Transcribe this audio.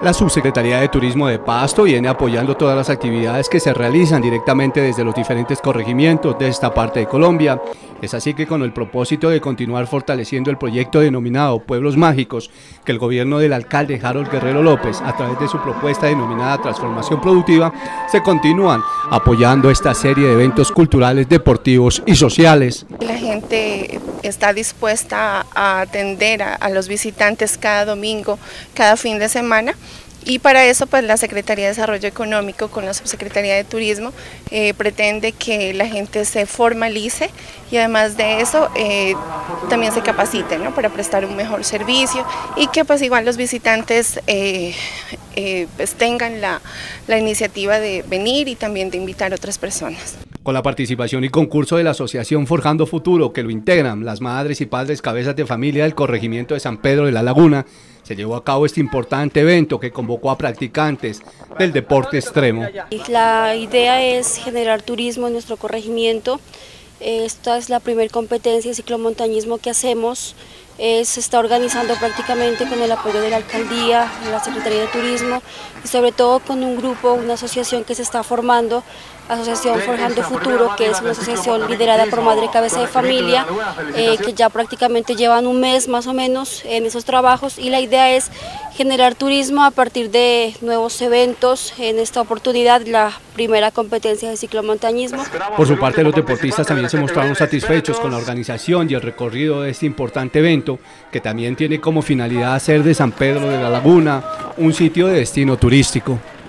La Subsecretaría de Turismo de Pasto viene apoyando todas las actividades que se realizan directamente desde los diferentes corregimientos de esta parte de Colombia. Es así que con el propósito de continuar fortaleciendo el proyecto denominado Pueblos Mágicos, que el gobierno del alcalde Harold Guerrero López, a través de su propuesta denominada Transformación Productiva, se continúan apoyando esta serie de eventos culturales, deportivos y sociales. La gente está dispuesta a atender a los visitantes cada domingo, cada fin de semana. Y para eso pues la Secretaría de Desarrollo Económico con la Subsecretaría de Turismo pretende que la gente se formalice y además de eso también se capacite, ¿no?, para prestar un mejor servicio y que pues igual los visitantes pues tengan la iniciativa de venir y también de invitar a otras personas. Con la participación y concurso de la Asociación Forjando Futuro, que lo integran las madres y padres cabezas de familia del corregimiento de San Pedro de la Laguna, se llevó a cabo este importante evento que convocó a practicantes del deporte extremo. La idea es generar turismo en nuestro corregimiento. Esta es la primera competencia de ciclomontañismo que hacemos. Se está organizando prácticamente con el apoyo de la alcaldía, de la Secretaría de Turismo y sobre todo con un grupo, una asociación que se está formando, Asociación Forjando Futuro, que es una asociación liderada por madre cabeza de familia, que ya prácticamente llevan un mes más o menos en esos trabajos y la idea es generar turismo a partir de nuevos eventos. En esta oportunidad la primera competencia de ciclomontañismo. Por su parte, los deportistas también se mostraron satisfechos con la organización y el recorrido de este importante evento, que también tiene como finalidad hacer de San Pedro de la Laguna un sitio de destino turístico.